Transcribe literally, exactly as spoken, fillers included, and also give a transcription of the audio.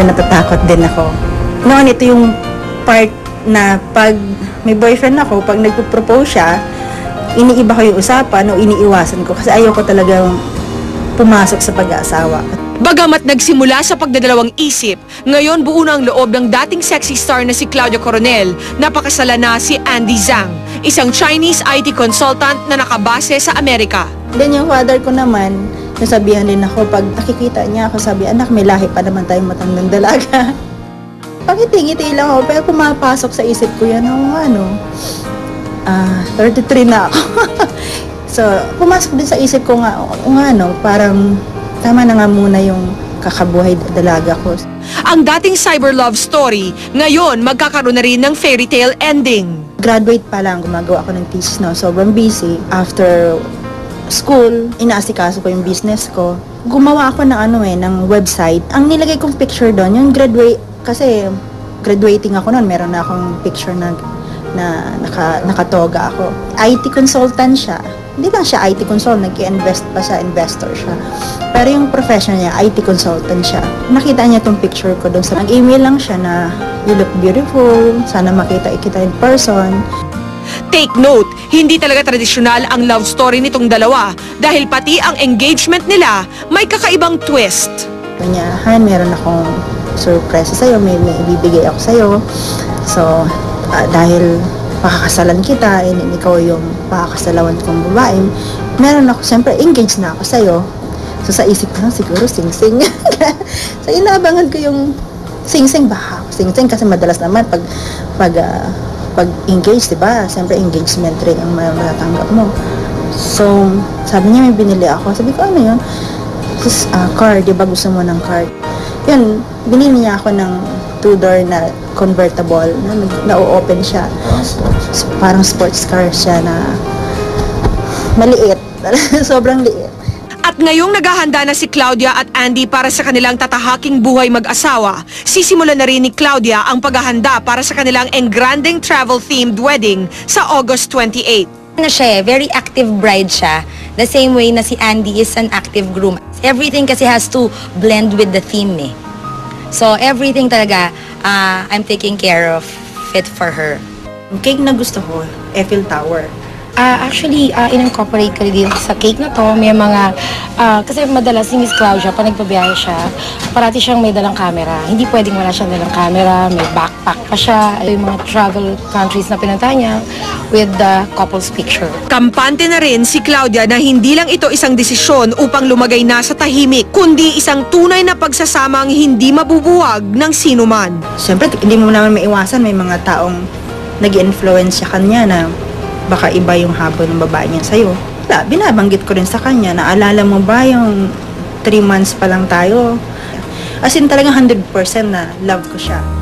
Siyempre natatakot din ako. Noon ito yung part na pag may boyfriend ako, pag nagpo-propose siya, iniiba ko yung usapan o iniiwasan ko kasi ayoko talagang pumasok sa pag-aasawa. Bagamat nagsimula sa pagdadalawang isip, ngayon buo na ang loob ng dating sexy star na si Claudia Coronel, napakasala na si Andy Zhang, isang Chinese I T consultant na nakabase sa Amerika. Then yung father ko naman, nasabihan din ako, pag nakikita niya ako, sabi, anak, may lahi pa naman tayong matandang dalaga. Pangiti-ngiti lang ako, pero pumapasok sa isip ko yan, oh, ano, ah, thirty-three na ako. So, pumasok din sa isip ko nga, oh, ano, parang tama na nga muna yung kakabuhay dalaga ko. Ang dating cyber love story, ngayon magkakaroon na rin ng fairy tale ending. Graduate pa lang, gumagawa ako ng thesis, no? Sobrang busy. After school, inaasikaso ko yung business ko. Gumawa ako ng ano eh, ng website. Ang nilagay kong picture doon, yung graduate, kasi graduating ako noon, meron na akong picture na, na naka, nakatoga ako. I T consultant siya. Hindi lang siya I T consultant, nag-invest pa siya, investor siya. Pero yung profession niya, I T consultant siya. Nakita niya tong picture ko doon. So, nag-email lang siya na, you look beautiful, sana makita kita in person. Take note, hindi talaga tradisyonal ang love story nitong dalawa dahil pati ang engagement nila may kakaibang twist. Kanya, Han, meron akong surprise sa'yo, may, may ibibigay ako sa'yo. So, uh, dahil pakakasalan kita, and ikaw yung pakakasalawan kong babae, meron ako, siyempre, engaged na ako sa'yo. So, sa isip ko lang, siguro, sing-sing. So, inaabangan ko yung sing-sing, baka sing-sing, kasi madalas naman, pag, pag, uh, pag engaged, diba? Siyempre, engagement ring ang matatanggap mo. So, sabi niya, may binili ako. Sabi ko, ano yun? This, uh, card, diba? Gusto mo ng card? Yun, binili niya ako ng two-door na convertible, na na-open siya. Parang sports car siya na maliit. Sobrang liit. At ngayong naghahanda na si Claudia at Andy para sa kanilang tatahaking buhay mag-asawa, sisimulan na rin ni Claudia ang paghahanda para sa kanilang engranding travel-themed wedding sa August twenty-eighth. Na siya, very active bride siya. The same way na si Andy is an active groom. Everything kasi has to blend with the theme eh. So everything talaga, uh, I'm taking care of it for her. Yung cake na gusto ko, Eiffel Tower. Uh, actually, uh, in-incorporate ko din sa cake na to. May mga, uh, kasi madalas si Miss Claudia, pag nagpabiyahe siya, parati siyang may dalang camera. Hindi pwedeng wala siyang dalang camera, may backpack pa siya. Yung mga travel countries na pinunta niya with the couple's picture. Kampante na rin si Claudia na hindi lang ito isang desisyon upang lumagay na sa tahimik, kundi isang tunay na pagsasamang hindi mabubuwag ng sinuman. Siyempre, hindi mo naman maiwasan, may mga taong nag-influence sa kanya na baka iba yung habol ng babae niya sa'yo. Wala, binabanggit ko rin sa kanya, naalala mo ba yung three months pa lang tayo? As in talagang one hundred percent na love ko siya.